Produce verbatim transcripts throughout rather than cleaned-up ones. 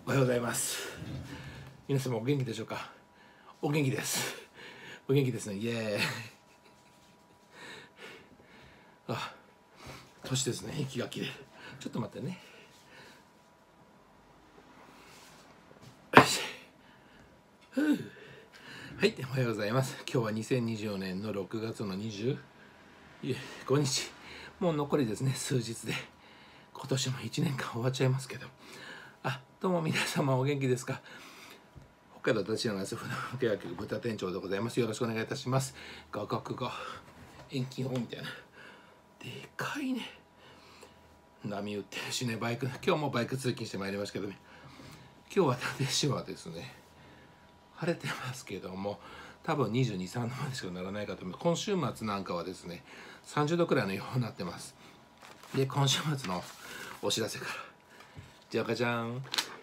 おはようございます。皆様お元気でしょうか。お元気です。お元気ですね。イエーイ。あ、年ですね。息が切れる。ちょっと待ってね。よし。ふう。はい、おはようございます。今日はにせんにじゅうよねんのろくがつのにじゅうごにち。もう残りですね、数日で今年もいちねんかん終わっちゃいますけど。あ、どうも皆様お元気ですか。北海道立山の船木薬局豚店長でございます。よろしくお願いいたします。画角が遠近法みたいな。でかいね。波打ってるしね、バイク、今日もバイク通勤してまいりましたけどね。今日は立島はですね、晴れてますけども、多分にじゅうに、さんどまでしかならないかと思います。今週末なんかはですね、さんじゅうどくらいの予報になってます。で、今週末のお知らせから。じゃかじゃん。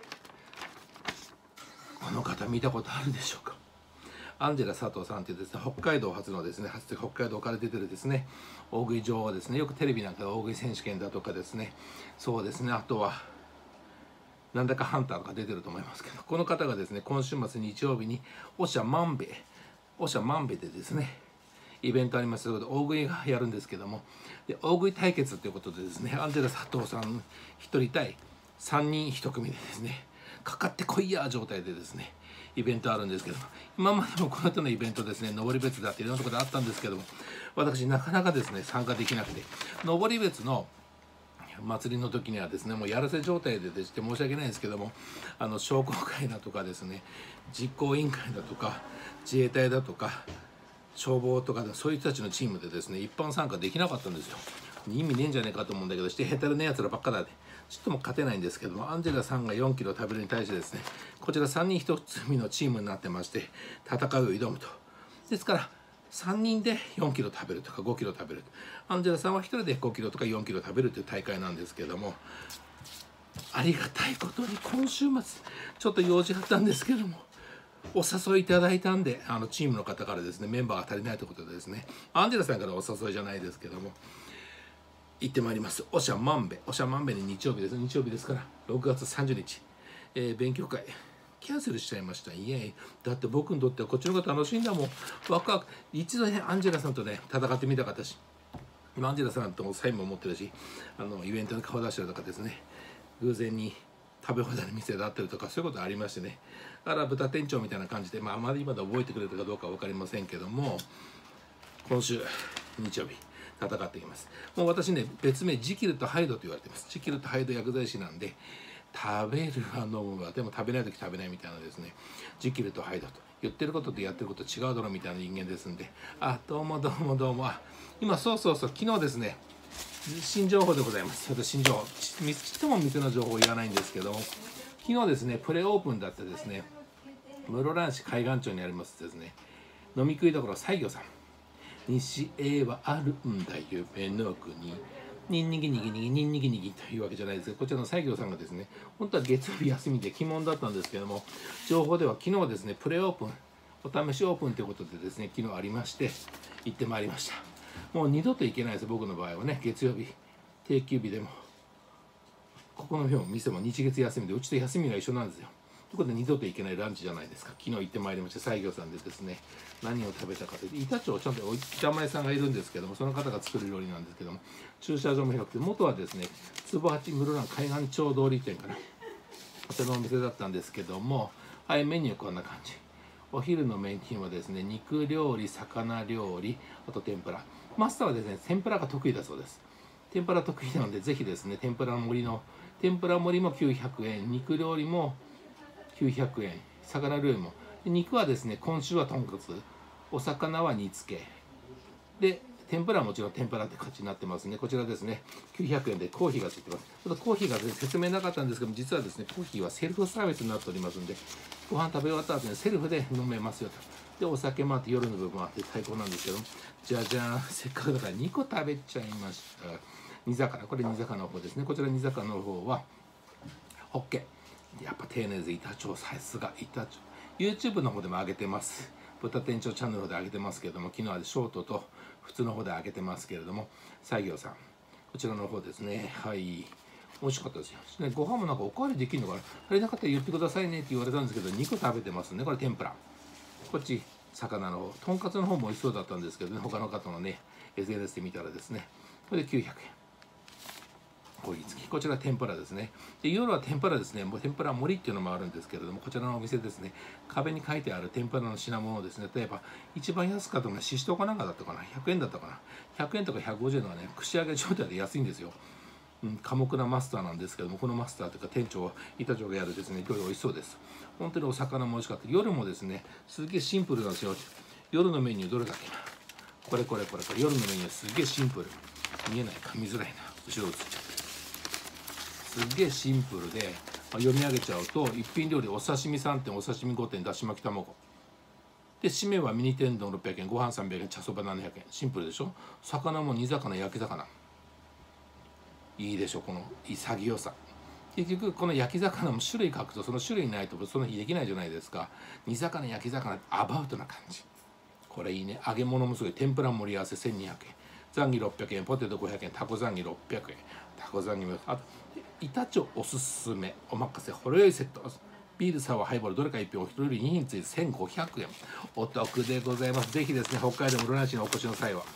この方見たことあるでしょうか。アンジェラ佐藤さんというですね、北海道初のですね、初北海道から出てるですね、大食い女王ですね。よくテレビなんかで大食い選手権だとかですね、そうですね、あとはなんだかハンターとか出てると思いますけど、この方がですね、今週末日曜日にオシャマンベオシャマンベでですね、イベントありますので大食いがやるんですけども、で大食い対決ということでですね、アンジェラ佐藤さんひとり対さんにんいち組でですね、かかってこいや状態でですね、イベントあるんですけども、今までもこの手のイベントですね、登別だっていろんなところであったんですけども、私なかなかですね参加できなくて、登別の祭りの時にはですね、もうやらせ状態ででして申し訳ないんですけども、あの商工会だとかですね、実行委員会だとか自衛隊だとか消防とかそういう人たちのチームでですね、一般参加できなかったんですよ。意味ねえんじゃねえかと思うんだけど、してへたるねえやつらばっかだでちょっとも勝てないんですけども、アンジェラさんがよんキロ食べるに対してですね、こちらさんにんひと組のチームになってまして、戦いを挑むと。ですからさんにんでよんキロ食べるとかごキロ食べる、アンジェラさんはひとりでごキロとかよんキロ食べるという大会なんですけども、ありがたいことに今週末ちょっと用事あったんですけども、お誘いいただいたんで、あのチームの方からですね、メンバーが足りないということでですね、アンジェラさんからお誘いじゃないですけども行ってまいります。オシャマンベ、オシャマンベに日曜日です。日曜日ですからろくがつさんじゅうにち、えー、勉強会キャンセルしちゃいました。イエーイ。だって僕にとってはこっちの方が楽しいんだもん。ワクワク。一度ね、アンジェラさんとね戦ってみたかったし、アンジェラさんともサインも持ってるし、あのイベントに顔出したりとかですね、偶然に食べ放題の店であったりとか、そういうことありましてね、あら豚店長みたいな感じで、まあ、あまりまだ覚えてくれたかどうか分かりませんけども、今週日曜日戦っていきます。もう私ね、別名ジキルとハイドと言われています。ジキルとハイド薬剤師なんで、食べるは飲むはでも食べない時食べないみたいなですね、ジキルとハイドと言ってることとやってること違うだろみたいな人間ですんで、あ、どうもどうもどうも、あ、今そうそうそう、昨日ですね、新情報でございます。私新情報、ちっとも店の情報を言わないんですけども、昨日ですね、プレオープンだってですね、室蘭市海岸町にありますですね、飲み食いどころ西行さん、西へはあるんだ夢の国、ニンニギニギニギニンニギニギというわけじゃないですけど、こちらの西行さんがですね、本当は月曜日休みで鬼門だったんですけども、情報では昨日ですね、プレオープン、お試しオープンということでですね、昨日ありまして行ってまいりました。もう二度と行けないです。僕の場合はね、月曜日定休日でもここの日も店も日月休みで、うちと休みが一緒なんですよ。ということで二度と行けないランチじゃないですか。昨日行ってまいりました西行さんでですね、何を食べたかというと、板町ちゃんと板前さんがいるんですけども、その方が作る料理なんですけども、駐車場も広くて、元はですね、坪八室蘭海岸町通り店かな、こちらのお店だったんですけども、はい、メニューこんな感じ。お昼のメニューはですね、肉料理、魚料理、あと天ぷら。マスターはですね、天ぷらが得意だそうです。天ぷら得意なので、ぜひですね、天ぷら盛りの、天ぷら盛りもきゅうひゃくえん、肉料理もきゅうひゃくえん、魚料理も。肉はですね、今週はとんかつ、お魚は煮付け。で、天ぷらはもちろん天ぷらって形になってますね。こちらですね、きゅうひゃくえんでコーヒーがついてます。ちょっとコーヒーが、ね、説明なかったんですけども、実はですね、コーヒーはセルフサービスになっておりますんで、ご飯食べ終わった後にセルフで飲めますよと。で、お酒もあって夜の部分もあって最高なんですけども、じゃじゃーん、せっかくだからにこ食べちゃいました。煮魚、これ煮魚の方ですね。こちら煮魚の方は、ホッケ。やっぱ丁寧で板長、さすが板長。YouTube の方でも上げてます。豚店長チャンネルの方で上げてますけれども、昨日はショートと普通の方で上げてますけれども、西行さん、こちらの方ですね。はい。 美味しかったですよ。ね、ご飯もなんかおかわりできるのかな、足りなかったら言ってくださいねって言われたんですけど、肉食べてますね。これ天ぷら。こっち魚の方、とんかつの方も美味しそうだったんですけどね、他の方のね エスエヌエス で見たらですね、これできゅうひゃくえん。こういう付き、こちら天ぷらですね。で夜は天ぷらですね。もう天ぷら盛りっていうのもあるんですけれども、こちらのお店ですね、壁に書いてある天ぷらの品物をですね、例えば一番安かったのがししとうかなんかだったかな、ひゃくえんだったかな、ひゃくえんとかひゃくごじゅうえんのはね、串揚げ状態で安いんですよ。うん、寡黙なマスターなんですけども、このマスターというか店長は板長がやるですね、料理美味しそうです。本当にお魚も美味しかった。夜もですね、すげえシンプルなんですよ。夜のメニューどれだっけな、これこれこれこれ、夜のメニューすげえシンプル。見えないか、見づらいな、後ろ映っちゃって、すげえシンプルで、まあ、読み上げちゃうと、一品料理お刺身さんてん、お刺身ごてん、だし巻き卵で、締めはミニ天丼ろっぴゃくえん、ご飯さんびゃくえん、茶そばななひゃくえん。シンプルでしょ。魚も煮魚、焼き魚、いいでしょ、この潔さ。結局この焼き魚も種類書くと、その種類ないとその日できないじゃないですか。煮魚、焼き魚、アバウトな感じ、これいいね。揚げ物もすごい。天ぷら盛り合わせせんにひゃくえん、ザンギろっぴゃくえん、ポテトごひゃくえん、タコザンギろっぴゃくえん、タコザンギも、あと板長おすすめおまかせほろ酔いセット、ビール、サワー、ハイボールどれかいっぴん、お一人に品ついてせんごひゃくえん、お得でございます。ぜひですね、北海道室蘭市にお越しの際は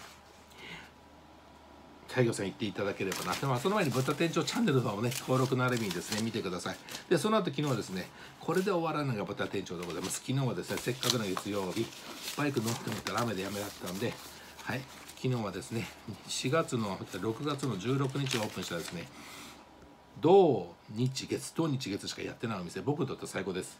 太陽さん行っていただければな。まあ、その前に豚店長チャンネルの方もね、登録のある意味ですね、見てください。で、その後昨日はですね、これで終わらないのが豚店長でございます。昨日はですね、せっかくの月曜日、バイク乗ってみたら雨でやめだったんで、はい、昨日はですね、しがつの、ろくがつのじゅうろくにちオープンしたですね、土日月、土日月しかやってないお店、僕にとって最高です。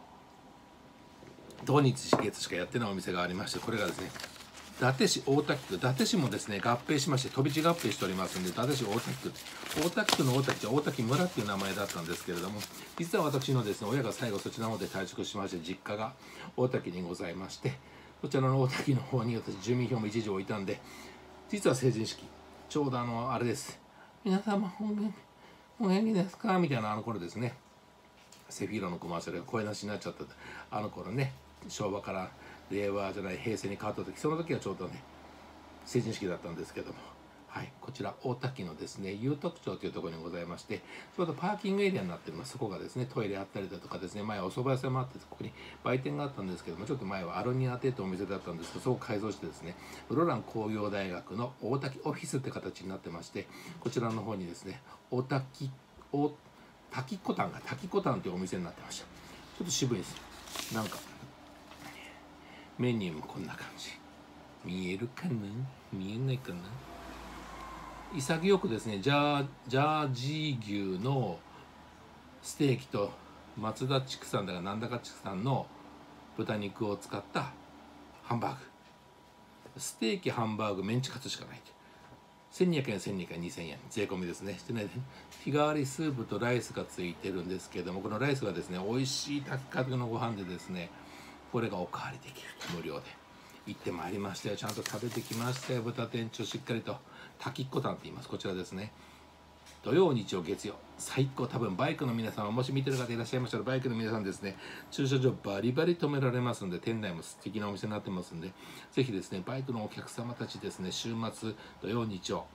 土日月しかやってないお店がありまして、これがですね、伊達市大田区、伊達市もですね合併しまして、飛び地合併しておりますので、伊達市大田区、大田区の大滝は大滝村っていう名前だったんですけれども、実は私のですね親が最後そちらの方で退職しまして、実家が大滝にございまして、こちらの大滝の方に私住民票も一時置いたんで、実は成人式ちょうどあのあれです、皆様お元気お元気ですかみたいなあの頃ですね、セフィーロのコマーシャルが声なしになっちゃったあの頃ね、昭和から令和じゃない平成に変わった時、その時はちょうどね成人式だったんですけども、はい、こちら大田区のですね有徳町というところにございまして、ちょうどパーキングエリアになっております。そこがですねトイレあったりだとかですね、前はお蕎麦屋さんもあって、ここに売店があったんですけども、ちょっと前はアロニアテというお店だったんですけど、そこを改造してですね、室蘭工業大学の大滝オフィスって形になってまして、こちらの方にですね大滝大滝コタンが滝コタンというお店になってました。ちょっと渋いですよ。なんかメニューもこんな感じ、見えるかな、見えないかな。潔くですね、ジャージャージー牛のステーキと松田畜産だかなんだか畜産の豚肉を使ったハンバーグ、ステーキ、ハンバーグ、メンチカツしかない。せんにひゃくえん、せんにひゃくえん、にせんえん税込みですね。してね、日替わりスープとライスがついてるんですけども、このライスがですね美味しい炊き方のご飯でですね、これがおかわりできる無料で。行ってまいりましたよ。ちゃんと食べてきましたよ。豚店長しっかりと滝っこたんって言います。こちらですね、土曜日曜月曜最高。多分バイクの皆さんはもし見てる方いらっしゃいましたら、バイクの皆さんですね、駐車場バリバリ止められますんで、店内も素敵なお店になってますんで、ぜひですねバイクのお客様たちですね、週末土曜日曜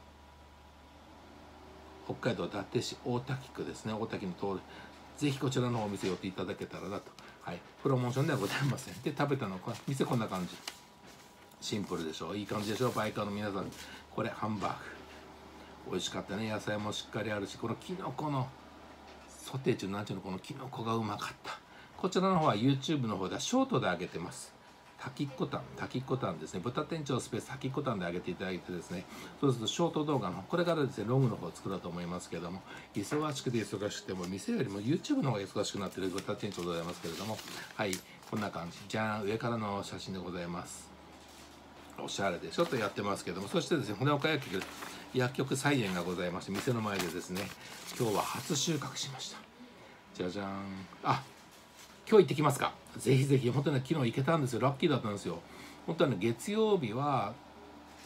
北海道伊達市大滝区ですね、大滝の通る、ぜひこちらのお店寄っていただけたらなと。はい、プロモーションではございません。で、食べたのは店こんな感じ、シンプルでしょ、いい感じでしょ。バイカーの皆さん、これハンバーグ美味しかったね。野菜もしっかりあるし、このきのこのソテー中なんちゅうの、このきのこがうまかった。こちらの方は YouTube の方ではショートで上げてます。滝っこたん、滝っこたんですね、豚店長スペース滝っこたんで上げていただいてですね、そうするとショート動画のこれからですねロングの方を作ろうと思いますけれども、忙しくて忙しくても店よりも YouTube の方が忙しくなっている豚店長でございますけれども、はい、こんな感じ、じゃん、上からの写真でございます。おしゃれでちょっとやってますけども、そしてですね骨岡薬局薬局菜園がございまして、店の前でですね今日は初収穫しました。じゃじゃーん、あ、今日行ってきますか。ぜひぜひ。本当に、ね、昨日行けたんですよ。ラッキーだったんですよ。本当はね、月曜日は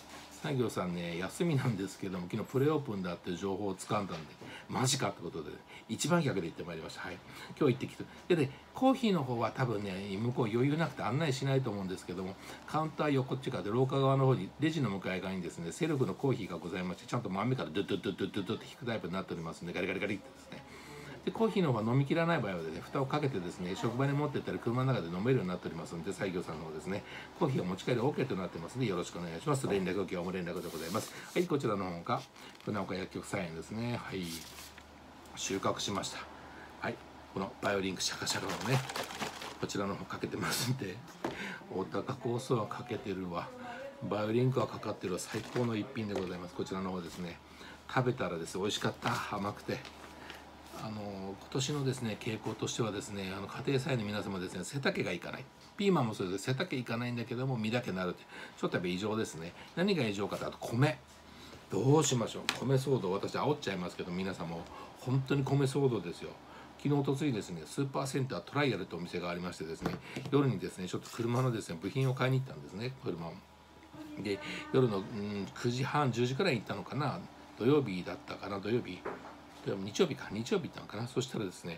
西行さんね、休みなんですけども、昨日プレオープンだっていう情報をつかんだんで、マジかってことで、一番客で行ってまいりました。はい。今日行ってきて。でね、コーヒーの方は多分ね、向こう余裕なくて案内しないと思うんですけども、カウンター横っち側で廊下側の方に、レジの向かい側にですね、セルフのコーヒーがございまして、ちゃんと豆からドゥドゥドゥドゥドゥドゥって引くタイプになっておりますんで、ガリガリガリってですね。でコーヒーの方は飲みきらない場合はですね、蓋をかけてですね、職場に持ってったり車の中で飲めるようになっておりますので、西行さんの方ですね、コーヒーを持ち帰り OK となってますので、よろしくお願いします。連絡、今日も連絡でございます。はい、こちらの方が船岡薬局菜園ですね。はい、収穫しました。はい、このバイオリンクシャカシャカのね、こちらの方かけてますんで、大高酵素はかけてるわ、バイオリンクはかかってるわ、最高の一品でございます。こちらの方ですね、食べたらですね、美味しかった、甘くて。あの今年のですね傾向としてはですね、あの家庭菜園の皆様ですね、背丈がいかない、ピーマンもそうですけど背丈いかないんだけども実だけなるってちょっとやっぱ異常ですね。何が異常かと、あと米、どうしましょう。米騒動、私煽っちゃいますけど、皆さんも本当に米騒動ですよ。昨日おとついですね、スーパーセンタートライアルというお店がありましてですね、夜にですねちょっと車のですね部品を買いに行ったんですね、車を。で夜の、うん、くじはんじゅうじくらいに行ったのかな、土曜日だったかな、土曜日日曜日か、日曜日行ったのかな。そしたらですね、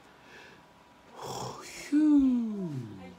ヒュー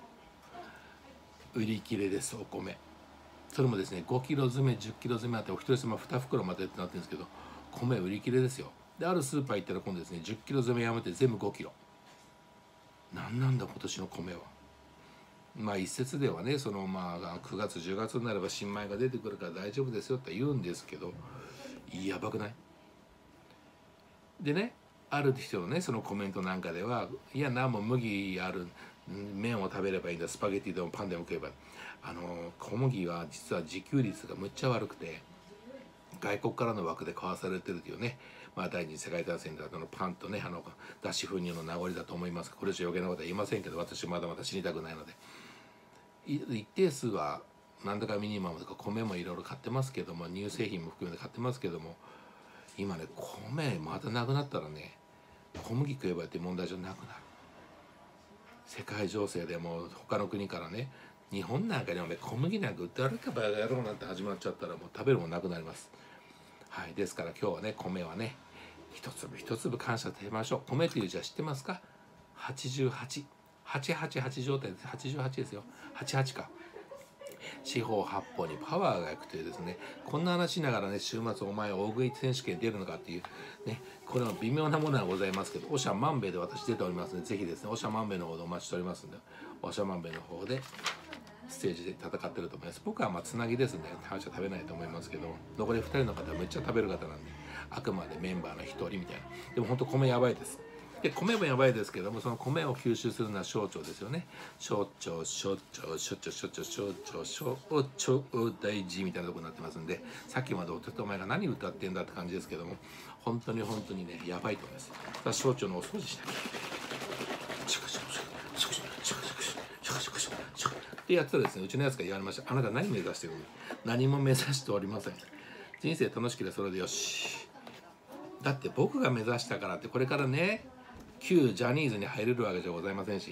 売り切れです、お米。それもですね、ごキロ詰め、じゅっキロ詰めあってお一人様に袋までってなってるんですけど、米売り切れですよ。であるスーパー行ったら今度ですね、じゅっキロ詰めやめて全部ごキロ。何なんだ今年の米は。まあ一説ではね、そのまあくがつじゅうがつになれば新米が出てくるから大丈夫ですよって言うんですけど、やばくない？でね、ある人のねそのコメントなんかでは、いや何も麦ある麺を食べればいいんだ、スパゲティでもパンでも食えば、あの小麦は実は自給率がむっちゃ悪くて、外国からの枠で買わされてるというね、まあ、第二次世界大戦であのパンとね、あの脱脂粉乳の名残だと思いますが、これ以上余計なことは言いませんけど、私まだまだ知りたくないので、一定数はなんだかミニマムとか米もいろいろ買ってますけども、乳製品も含めて買ってますけども、今ね米またなくなったらね、小麦食えばって問題じゃなくなる。世界情勢でも他の国からね、日本なんかにお前小麦なんか売ってあるかバカ野郎なんて始まっちゃったらもう食べるもんなくなります。はい、ですから今日はね、米はね一粒一粒感謝してみましょう。米という字は知ってますか？はちじゅうはち、はちはちはち状態です。はちじゅうはちですよ。はちはちか。四方八方にパワーがいくというですね、こんな話しながらね、週末お前大食い選手権出るのかっていうね、これは微妙なものはございますけど、おしゃ万兵衛で私出ておりますので、ぜひですね、おしゃ万兵衛の方でお待ちしておりますんで、おしゃ万兵衛の方でステージで戦ってると思います。僕はまあつなぎですね、大した食べないと思いますけど、残りふたりの方はめっちゃ食べる方なんで、あくまでメンバーのひとりみたいな。でも本当米やばいです。で米もやばいですけども、その米を吸収するのは小腸ですよね。小腸小腸小腸小腸小腸小腸大事みたいなとこになってますんで、さっきまでお前が何歌ってんだって感じですけども、本当に本当にねやばいと思います。私小腸のお掃除しなきゃ。シャカシャカシャカシャカシャカシャカシャカシャカシャカシャカシャカってやってたらですね、うちのやつが言われました。あなた何目指してるの？何も目指しておりません。人生楽しければそれでよし。だって僕が目指したからってこれからね旧ジャニーズに入れるわけじゃございませんし、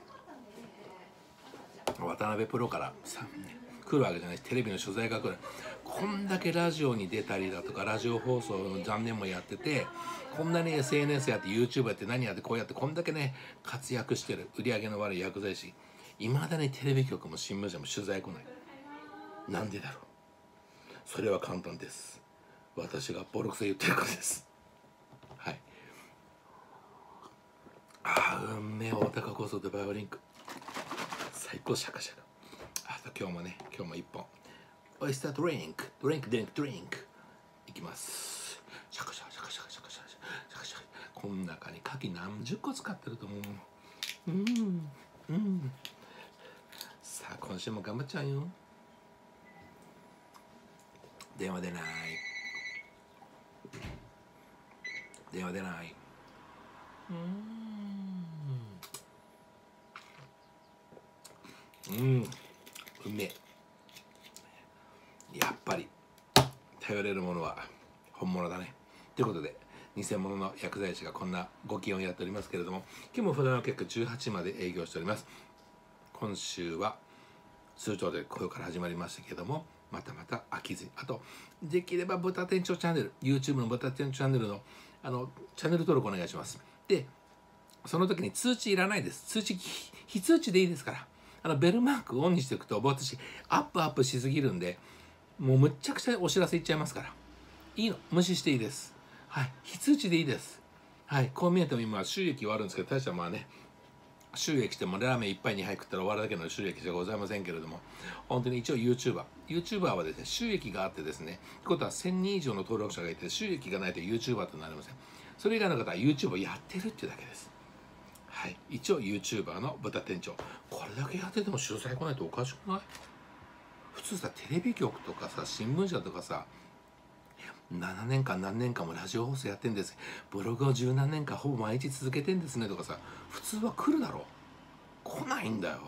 渡辺プロからさ、ね、来るわけじゃないし、テレビの取材が来る。こんだけラジオに出たりだとか、ラジオ放送の残念もやってて、こんなに エスエヌエス やって YouTube やって何やってこうやってこんだけね活躍してる売り上げの悪い薬剤師、いまだにテレビ局も新聞社も取材来ない。なんでだろう。それは簡単です。私がボロクソ言ってることです。はい。ああ、うんめえ大高酵素とバイオリンク最高。シャカシャカ。あと今日もね、今日も一本オイスタードリンクドリンクドリンクドリンクいきます。シャカシャカシャカシャカシャカシャカシャカシャカ。この中に牡蠣何十個使ってると思う。うんうん。さあ今週も頑張っちゃうよ。電話出ない、電話出ない。うんうん、うめえ。やっぱり頼れるものは本物だね。ということで偽物の薬剤師がこんなご機嫌をやっておりますけれども、今日も船の結果じゅうはちまで営業しております。今週は通常で雇用から始まりましたけれども、 またまた飽きずに、あとできれば豚店長チャンネル YouTube の豚店長チャンネルのあのチャンネル登録お願いします。でその時に通知いらないです。通知非通知でいいですから、あのベルマークオンにしておくと私アップアップしすぎるんで、もうむっちゃくちゃお知らせいっちゃいますから、いいの無視していいです。はい、非通知でいいです。はい、こう見えても今収益はあるんですけど、大したまあね収益してもラーメンいっぱいにはい食ったら終わるだけの収益じゃございませんけれども、本当に一応 YouTuber YouTuber はですね収益があってですね、ってことはせんにん以上の登録者がいて収益がないと YouTuber となりません。それ以外の方は YouTube をやってるっていうだけです。はい、一応 YouTuber の豚店長、これだけやってても取材来ないとおかしくない？普通さテレビ局とかさ新聞社とかさななねんかん何年間もラジオ放送やってんです、ブログを十何年間ほぼ毎日続けてんですねとかさ、普通は来るだろう。来ないんだよ。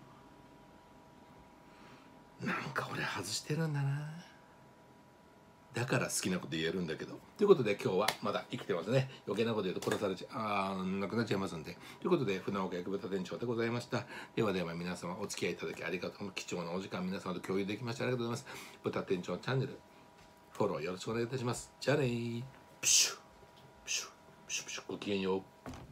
なんか俺外してるんだな。だから好きなこと言えるんだけど。ということで今日はまだ生きてますね。余計なこと言うと殺されちゃう、あーなくなっちゃいますんで。ということで船岡役豚店長でございました。ではでは皆様お付き合いいただきありがとう。貴重なお時間皆様と共有できましてありがとうございます。豚店長チャンネルフォローよろしくお願いいたします。じゃあねー。プシュプシュプシュプシュごきげんよう。